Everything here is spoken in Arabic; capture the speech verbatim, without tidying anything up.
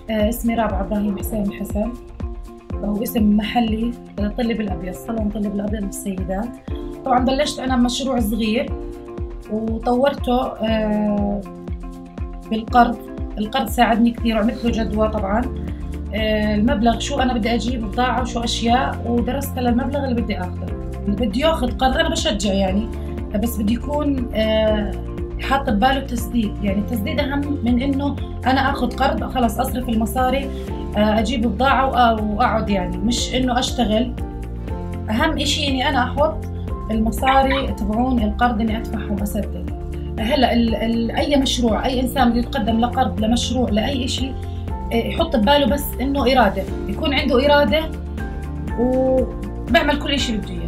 آه، اسمي رابعة إبراهيم حسين حسن، واسم محلي طلب الأبيض، صالون طلب الأبيض للسيدات. طبعا بلشت أنا مشروع صغير وطورته آه، بالقرض. القرض ساعدني كثير وعملت له جدوى طبعا. آه، المبلغ شو أنا بدي أجيب بضاعة وشو أشياء، ودرست للمبلغ اللي بدي آخذه. اللي بده ياخذ قرض أنا بشجع يعني، بس بده يكون آه، حاط بباله التسديد. يعني التسديد أهم من إنه أنا آخذ قرض خلص أصرف المصاري أجيب بضاعة وأقعد، يعني مش إنه أشتغل. أهم إشي إني أنا أحط المصاري تبعون القرض إني أدفعهم أسدد. هلا ال ال أي مشروع، أي إنسان بده يتقدم لقرض لمشروع لأي إشي، يحط بباله بس إنه إرادة، يكون عنده إرادة وبعمل كل إشي بده إياه.